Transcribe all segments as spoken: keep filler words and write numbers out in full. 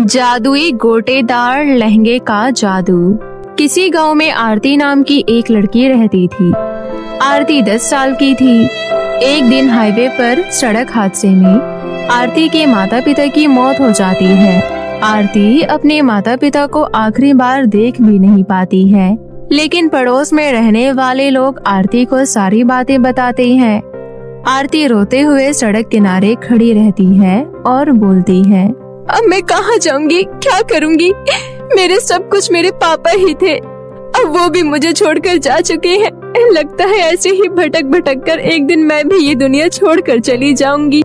जादुई गोटेदार लहंगे का जादू। किसी गांव में आरती नाम की एक लड़की रहती थी। आरती दस साल की थी। एक दिन हाईवे पर सड़क हादसे में आरती के माता पिता की मौत हो जाती है। आरती अपने माता पिता को आखिरी बार देख भी नहीं पाती है, लेकिन पड़ोस में रहने वाले लोग आरती को सारी बातें बताते हैं। आरती रोते हुए सड़क किनारे खड़ी रहती है और बोलती है, अब मैं कहाँ जाऊंगी, क्या करूंगी? मेरे सब कुछ मेरे पापा ही थे, अब वो भी मुझे छोड़कर जा चुके हैं। लगता है ऐसे ही भटक भटक कर एक दिन मैं भी ये दुनिया छोड़कर चली जाऊंगी।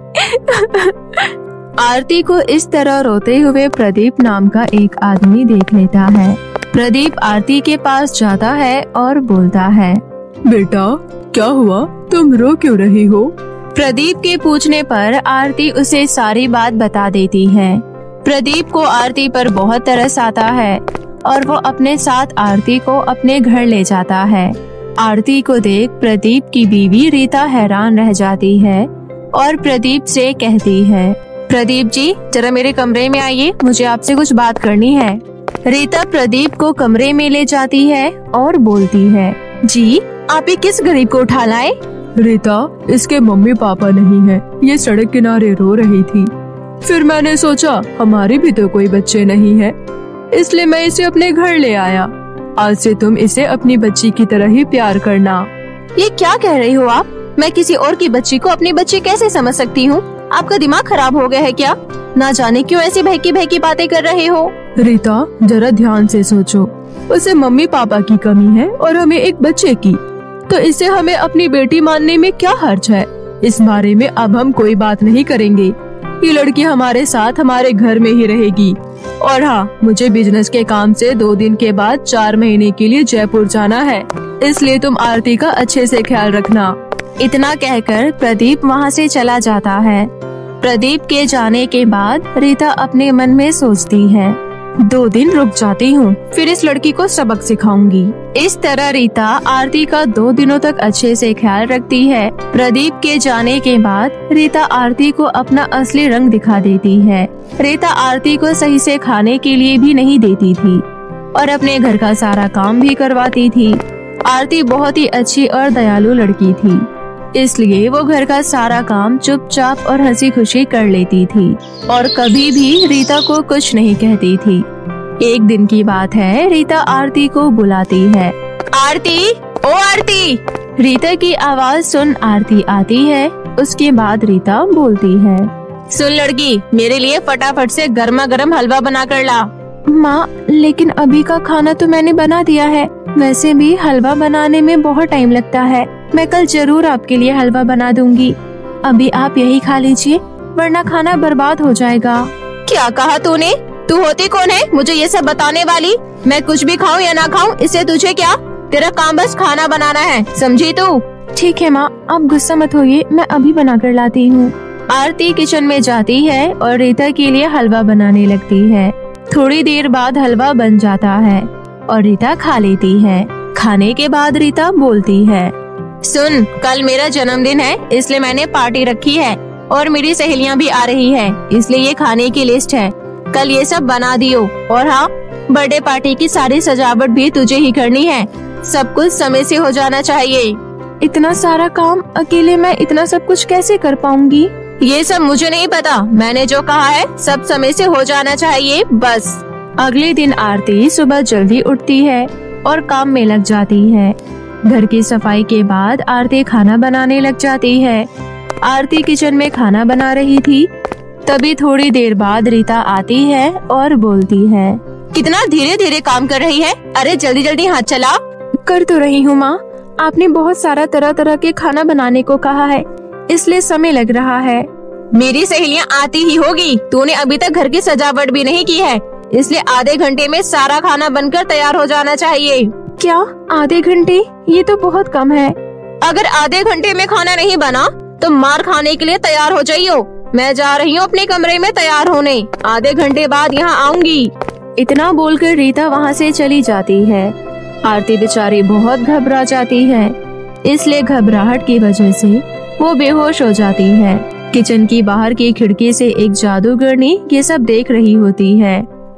आरती को इस तरह रोते हुए प्रदीप नाम का एक आदमी देख लेता है। प्रदीप आरती के पास जाता है और बोलता है, बेटा क्या हुआ, तुम रो क्यों रही हो? प्रदीप के पूछने पर आरती उसे सारी बात बता देती है। प्रदीप को आरती पर बहुत तरस आता है और वो अपने साथ आरती को अपने घर ले जाता है। आरती को देख प्रदीप की बीवी रीता हैरान रह जाती है और प्रदीप से कहती है, प्रदीप जी जरा मेरे कमरे में आइए, मुझे आपसे कुछ बात करनी है। रीता प्रदीप को कमरे में ले जाती है और बोलती है, जी आप ये किस गरीब को उठा लाए? रीता, इसके मम्मी पापा नहीं है, ये सड़क किनारे रो रही थी। फिर मैंने सोचा हमारे भी तो कोई बच्चे नहीं है, इसलिए मैं इसे अपने घर ले आया। आज से तुम इसे अपनी बच्ची की तरह ही प्यार करना। ये क्या कह रही हो आप? मैं किसी और की बच्ची को अपनी बच्ची कैसे समझ सकती हूँ? आपका दिमाग खराब हो गया है क्या? ना जाने क्यों ऐसी बहकी बहकी बातें कर रहे हो। रीता जरा ध्यान से सोचो, उसे मम्मी पापा की कमी है और हमें एक बच्चे की, तो इसे हमें अपनी बेटी मानने में क्या हर्ज है? इस बारे में अब हम कोई बात नहीं करेंगे। ये लड़की हमारे साथ हमारे घर में ही रहेगी। और हाँ, मुझे बिजनेस के काम से दो दिन के बाद चार महीने के लिए जयपुर जाना है, इसलिए तुम आरती का अच्छे से ख्याल रखना। इतना कहकर प्रदीप वहाँ से चला जाता है। प्रदीप के जाने के बाद रीता अपने मन में सोचती है, दो दिन रुक जाती हूँ, फिर इस लड़की को सबक सिखाऊंगी। इस तरह रीता आरती का दो दिनों तक अच्छे से ख्याल रखती है। प्रदीप के जाने के बाद रीता आरती को अपना असली रंग दिखा देती है। रीता आरती को सही से खाने के लिए भी नहीं देती थी और अपने घर का सारा काम भी करवाती थी। आरती बहुत ही अच्छी और दयालु लड़की थी, इसलिए वो घर का सारा काम चुपचाप और हंसी खुशी कर लेती थी और कभी भी रीता को कुछ नहीं कहती थी। एक दिन की बात है, रीता आरती को बुलाती है, आरती, ओ आरती। रीता की आवाज सुन आरती आती है। उसके बाद रीता बोलती है, सुन लड़की, मेरे लिए फटाफट से गर्मा गर्म हलवा बना कर ला। माँ, लेकिन अभी का खाना तो मैंने बना दिया है। वैसे भी हलवा बनाने में बहुत टाइम लगता है। मैं कल जरूर आपके लिए हलवा बना दूंगी। अभी आप यही खा लीजिए, वरना खाना बर्बाद हो जाएगा। क्या कहा तूने? तू होती कौन है मुझे ये सब बताने वाली? मैं कुछ भी खाऊं या ना खाऊं, इससे तुझे क्या? तेरा काम बस खाना बनाना है, समझी तू? ठीक है माँ, आप गुस्सा मत होइए, मैं अभी बना कर लाती हूँ। आरती किचन में जाती है और रीता के लिए हलवा बनाने लगती है। थोड़ी देर बाद हलवा बन जाता है और रीता खा लेती है। खाने के बाद रीता बोलती है, सुन, कल मेरा जन्मदिन है, इसलिए मैंने पार्टी रखी है और मेरी सहेलियां भी आ रही हैं, इसलिए ये खाने की लिस्ट है। कल ये सब बना दियो। और हाँ, बर्थडे पार्टी की सारी सजावट भी तुझे ही करनी है। सब कुछ समय से हो जाना चाहिए। इतना सारा काम अकेले मैं इतना सब कुछ कैसे कर पाऊंगी? ये सब मुझे नहीं पता, मैंने जो कहा है सब समय से हो जाना चाहिए, बस। अगले दिन आरती सुबह जल्दी उठती है और काम में लग जाती है। घर की सफाई के बाद आरती खाना बनाने लग जाती है। आरती किचन में खाना बना रही थी, तभी थोड़ी देर बाद रीता आती है और बोलती है, कितना धीरे धीरे काम कर रही है, अरे जल्दी जल्दी हाथ चला। कर तो रही हूँ माँ, आपने बहुत सारा तरह तरह के खाना बनाने को कहा है, इसलिए समय लग रहा है। मेरी सहेलियाँ आती ही होगी, तूने अभी तक घर की सजावट भी नहीं की है, इसलिए आधे घंटे में सारा खाना बनकर तैयार हो जाना चाहिए। क्या आधे घंटे? ये तो बहुत कम है। अगर आधे घंटे में खाना नहीं बना तो मार खाने के लिए तैयार हो जाइयो। मैं जा रही हूँ अपने कमरे में तैयार होने, आधे घंटे बाद यहाँ आऊंगी। इतना बोलकर रीता वहाँ से चली जाती है। आरती बेचारी बहुत घबरा जाती है, इसलिए घबराहट की वजह से वो बेहोश हो जाती है। किचन की बाहर की खिड़की से एक जादूगरनी ये सब देख रही होती है।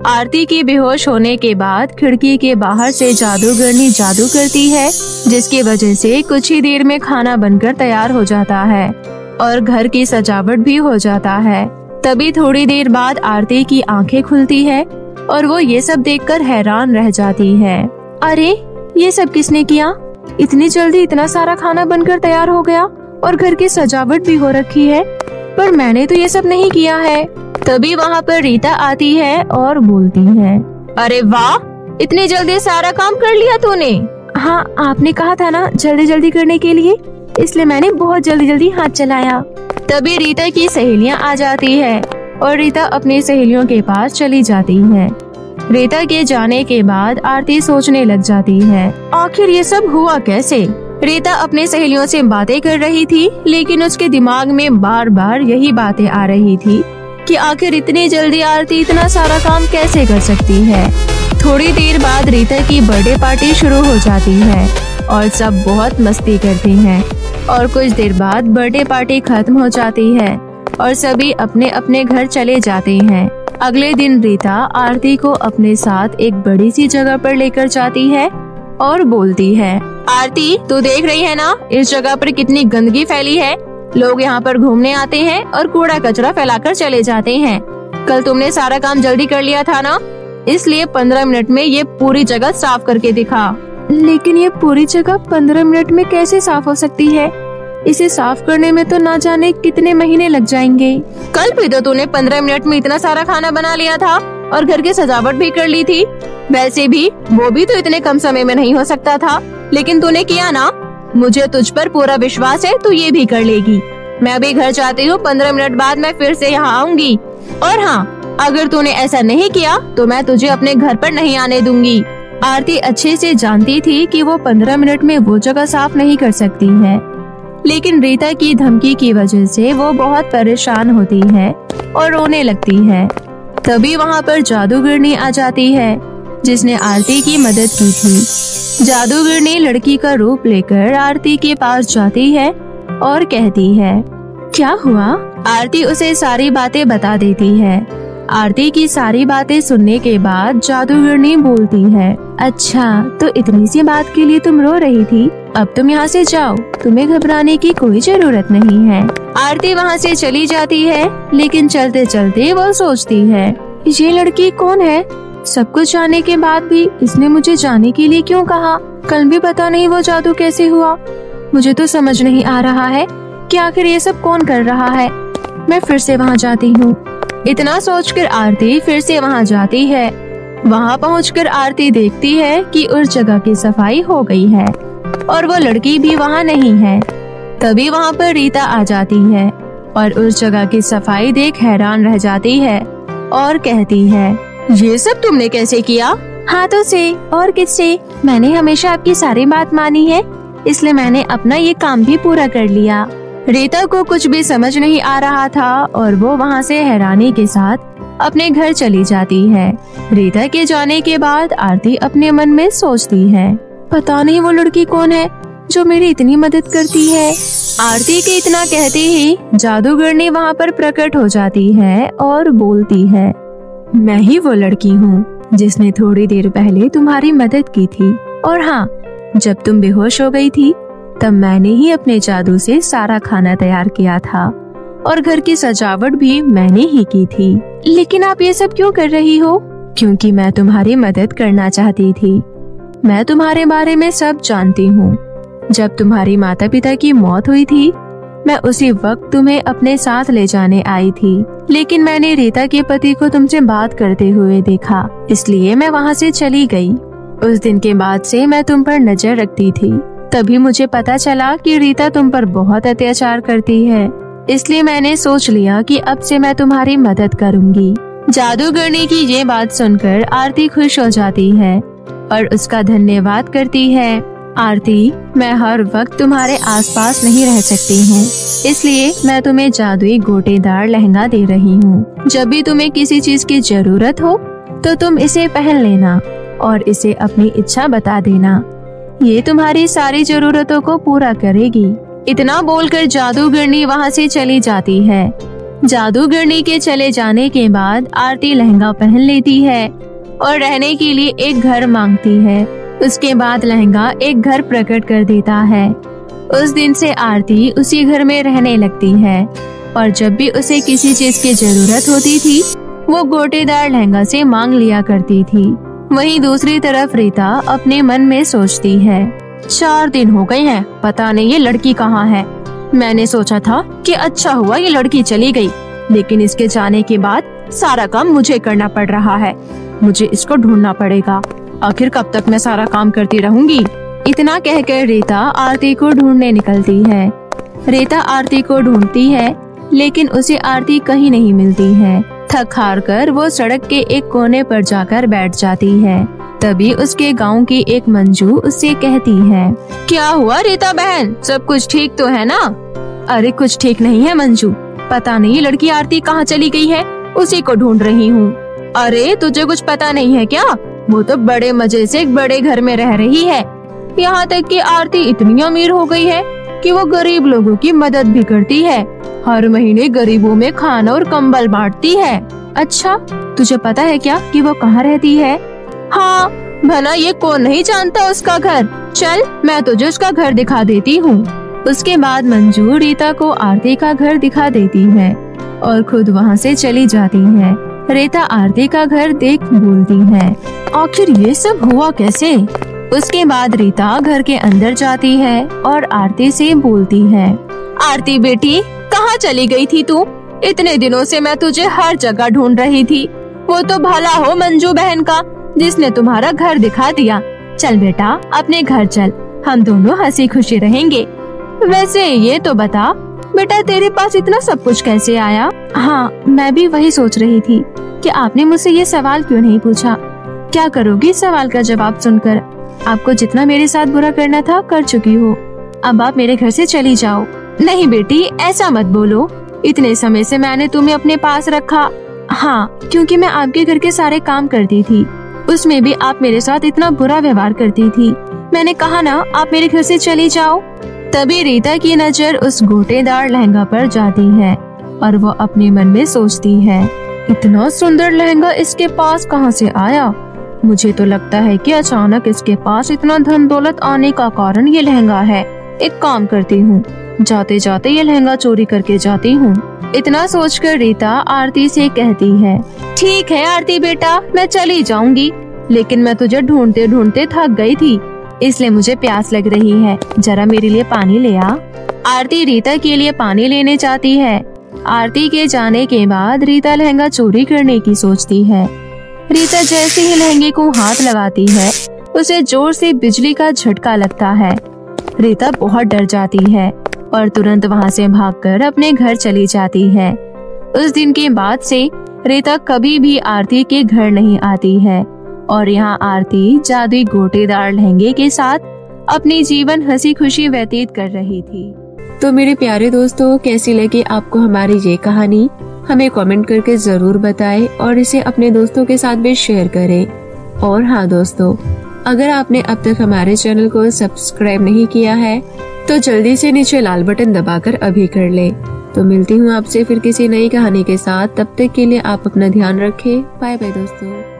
आरती की बेहोश होने के बाद खिड़की के बाहर से जादूगरनी जादू करती है, जिसकी वजह से कुछ ही देर में खाना बनकर तैयार हो जाता है और घर की सजावट भी हो जाता है। तभी थोड़ी देर बाद आरती की आंखें खुलती है और वो ये सब देखकर हैरान रह जाती है। अरे ये सब किसने किया? इतनी जल्दी इतना सारा खाना बनकर तैयार हो गया और घर की सजावट भी हो रखी है, पर मैंने तो ये सब नहीं किया है। तभी वहाँ पर रीता आती है और बोलती है, अरे वाह, इतनी जल्दी सारा काम कर लिया तूने। हाँ, आपने कहा था ना जल्दी जल्दी करने के लिए, इसलिए मैंने बहुत जल्दी जल्दी हाथ चलाया। तभी रीता की सहेलियाँ आ जाती है और रीता अपनी सहेलियों के पास चली जाती है। रीता के जाने के बाद आरती सोचने लग जाती है, आखिर ये सब हुआ कैसे? रीता अपने सहेलियों से बातें कर रही थी, लेकिन उसके दिमाग में बार बार यही बातें आ रही थी कि आखिर इतनी जल्दी आरती इतना सारा काम कैसे कर सकती है। थोड़ी देर बाद रीता की बर्थडे पार्टी शुरू हो जाती है और सब बहुत मस्ती करती हैं और कुछ देर बाद बर्थडे पार्टी खत्म हो जाती है और सभी अपने अपने घर चले जाते हैं। अगले दिन रीता आरती को अपने साथ एक बड़ी सी जगह पर लेकर जाती है और बोलती है, आरती तू देख रही है ना इस जगह पर कितनी गंदगी फैली है। लोग यहाँ पर घूमने आते हैं और कूड़ा कचरा फैलाकर चले जाते हैं। कल तुमने सारा काम जल्दी कर लिया था ना, इसलिए पंद्रह मिनट में ये पूरी जगह साफ करके दिखा। लेकिन ये पूरी जगह पंद्रह मिनट में कैसे साफ हो सकती है? इसे साफ करने में तो ना जाने कितने महीने लग जाएंगे। कल भी तो तूने पंद्रह मिनट में इतना सारा खाना बना लिया था और घर की सजावट भी कर ली थी। वैसे भी वो भी तो इतने कम समय में नहीं हो सकता था, लेकिन तूने किया ना। मुझे तुझ पर पूरा विश्वास है, तू ये भी कर लेगी। मैं अभी घर जाती हूँ, पंद्रह मिनट बाद मैं फिर से यहाँ आऊंगी। और हाँ, अगर तूने ऐसा नहीं किया तो मैं तुझे अपने घर पर नहीं आने दूंगी। आरती अच्छे से जानती थी कि वो पंद्रह मिनट में वो जगह साफ नहीं कर सकती है, लेकिन रीता की धमकी की वजह से वो बहुत परेशान होती है और रोने लगती है। तभी वहाँ पर जादूगरनी आ जाती है, जिसने आरती की मदद की थी। जादूगरनी लड़की का रूप लेकर आरती के पास जाती है और कहती है, क्या हुआ? आरती उसे सारी बातें बता देती है। आरती की सारी बातें सुनने के बाद जादूगरनी बोलती है, अच्छा तो इतनी सी बात के लिए तुम रो रही थी, अब तुम यहाँ से जाओ, तुम्हें घबराने की कोई जरूरत नहीं है। आरती वहाँ से चली जाती है, लेकिन चलते चलते वो सोचती है, ये लड़की कौन है? सब कुछ जानने के बाद भी इसने मुझे जाने के लिए क्यों कहा? कल भी पता नहीं वो जादू कैसे हुआ। मुझे तो समझ नहीं आ रहा है कि आखिर ये सब कौन कर रहा है। मैं फिर से वहाँ जाती हूँ। इतना सोचकर आरती फिर से वहाँ जाती है। वहाँ पहुँचकर आरती देखती है कि उस जगह की सफाई हो गई है और वो लड़की भी वहाँ नहीं है। तभी वहाँ पर रीता आ जाती है और उस जगह की सफाई देख हैरान रह जाती है और कहती है, ये सब तुमने कैसे किया? हाथों से और किससे? मैंने हमेशा आपकी सारी बात मानी है, इसलिए मैंने अपना ये काम भी पूरा कर लिया। रीता को कुछ भी समझ नहीं आ रहा था और वो वहाँ से हैरानी के साथ अपने घर चली जाती है। रीता के जाने के बाद आरती अपने मन में सोचती है, पता नहीं वो लड़की कौन है जो मेरी इतनी मदद करती है। आरती के इतना कहते ही जादूगरनी वहाँ पर प्रकट हो जाती है और बोलती है, मैं ही वो लड़की हूँ जिसने थोड़ी देर पहले तुम्हारी मदद की थी। और हाँ, जब तुम बेहोश हो गई थी तब मैंने ही अपने जादू से सारा खाना तैयार किया था और घर की सजावट भी मैंने ही की थी। लेकिन आप ये सब क्यों कर रही हो? क्योंकि मैं तुम्हारी मदद करना चाहती थी। मैं तुम्हारे बारे में सब जानती हूँ। जब तुम्हारी माता पिता की मौत हुई थी, मैं उसी वक्त तुम्हें अपने साथ ले जाने आई थी, लेकिन मैंने रीता के पति को तुमसे बात करते हुए देखा, इसलिए मैं वहाँ से चली गई। उस दिन के बाद से मैं तुम पर नजर रखती थी। तभी मुझे पता चला कि रीता तुम पर बहुत अत्याचार करती है, इसलिए मैंने सोच लिया कि अब से मैं तुम्हारी मदद करूंगी। जादूगरनी की ये बात सुनकर आरती खुश हो जाती है और उसका धन्यवाद करती है। आरती, मैं हर वक्त तुम्हारे आसपास नहीं रह सकती हूँ, इसलिए मैं तुम्हें जादुई गोटेदार लहंगा दे रही हूँ। जब भी तुम्हें किसी चीज की जरूरत हो तो तुम इसे पहन लेना और इसे अपनी इच्छा बता देना। ये तुम्हारी सारी जरूरतों को पूरा करेगी। इतना बोलकर जादूगरनी वहाँ से चली जाती है। जादूगरनी के चले जाने के बाद आरती लहंगा पहन लेती है और रहने के लिए एक घर मांगती है। उसके बाद लहंगा एक घर प्रकट कर देता है। उस दिन से आरती उसी घर में रहने लगती है और जब भी उसे किसी चीज की जरूरत होती थी वो गोटेदार लहंगा से मांग लिया करती थी। वहीं दूसरी तरफ रीता अपने मन में सोचती है, चार दिन हो गए हैं, पता नहीं ये लड़की कहाँ है। मैंने सोचा था कि अच्छा हुआ ये लड़की चली गई, लेकिन इसके जाने के बाद सारा काम मुझे करना पड़ रहा है। मुझे इसको ढूंढना पड़ेगा। आखिर कब तक मैं सारा काम करती रहूंगी। इतना कहकर रीता आरती को ढूंढने निकलती है। रीता आरती को ढूंढती है लेकिन उसे आरती कहीं नहीं मिलती है। थक हार कर वो सड़क के एक कोने पर जाकर बैठ जाती है। तभी उसके गांव की एक मंजू उससे कहती है, क्या हुआ रीता बहन, सब कुछ ठीक तो है ना? अरे कुछ ठीक नहीं है मंजू, पता नहीं लड़की आरती कहाँ चली गई है, उसी को ढूंढ रही हूँ। अरे तुझे कुछ पता नहीं है क्या? वो तो बड़े मजे से एक बड़े घर में रह रही है। यहाँ तक कि आरती इतनी अमीर हो गई है कि वो गरीब लोगों की मदद भी करती है। हर महीने गरीबों में खाना और कंबल बांटती है। अच्छा, तुझे पता है क्या कि वो कहाँ रहती है? हाँ, भला ये कौन नहीं जानता उसका घर। चल मैं तुझे उसका घर दिखा देती हूँ। उसके बाद मंजू रीता को आरती का घर दिखा देती है और खुद वहाँ से चली जाती है। रीता आरती का घर देख बोलती है, आखिर ये सब हुआ कैसे? उसके बाद रीता घर के अंदर जाती है और आरती से बोलती है, आरती बेटी कहाँ चली गई थी तू? इतने दिनों से मैं तुझे हर जगह ढूंढ रही थी। वो तो भला हो मंजू बहन का जिसने तुम्हारा घर दिखा दिया। चल बेटा अपने घर चल, हम दोनों हंसी खुशी रहेंगे। वैसे ये तो बता बेटा, तेरे पास इतना सब कुछ कैसे आया? हाँ, मैं भी वही सोच रही थी कि आपने मुझसे ये सवाल क्यों नहीं पूछा। क्या करोगी इस सवाल का जवाब सुनकर? आपको जितना मेरे साथ बुरा करना था कर चुकी हो। अब आप मेरे घर से चली जाओ। नहीं बेटी, ऐसा मत बोलो। इतने समय से मैंने तुम्हें अपने पास रखा। हाँ, क्योंकि मैं आपके घर के सारे काम करती थी, उसमें भी आप मेरे साथ इतना बुरा व्यवहार करती थी। मैंने कहा ना, आप मेरे घर से चली जाओ। तभी रीता की नजर उस गोटेदार लहंगा पर जाती है और वो अपने मन में सोचती है, इतना सुंदर लहंगा इसके पास कहाँ से आया? मुझे तो लगता है कि अचानक इसके पास इतना धन दौलत आने का कारण ये लहंगा है। एक काम करती हूँ, जाते जाते ये लहंगा चोरी करके जाती हूँ। इतना सोचकर रीता आरती से कहती है, ठीक है आरती बेटा, मैं चली जाऊंगी, लेकिन मैं तुझे ढूंढते ढूंढते थक गई थी, इसलिए मुझे प्यास लग रही है, जरा मेरे लिए पानी ले आ। आरती रीता के लिए पानी लेने जाती है। आरती के जाने के बाद रीता लहंगा चोरी करने की सोचती है। रीता जैसे ही लहंगे को हाथ लगाती है, उसे जोर से बिजली का झटका लगता है। रीता बहुत डर जाती है और तुरंत वहाँ से भागकर अपने घर चली जाती है। उस दिन के बाद से रीता कभी भी आरती के घर नहीं आती है और यहाँ आरती जादुई गोटेदार लहंगे के साथ अपनी जीवन हंसी खुशी व्यतीत कर रही थी। तो मेरे प्यारे दोस्तों, कैसी लगी आपको हमारी ये कहानी? हमें कमेंट करके जरूर बताएं और इसे अपने दोस्तों के साथ भी शेयर करें। और हाँ दोस्तों, अगर आपने अब तक हमारे चैनल को सब्सक्राइब नहीं किया है तो जल्दी से नीचे लाल बटन दबाकर अभी कर ले। तो मिलती हूँ आपसे फिर किसी नई कहानी के साथ। तब तक के लिए आप अपना ध्यान रखें। बाय बाय दोस्तों।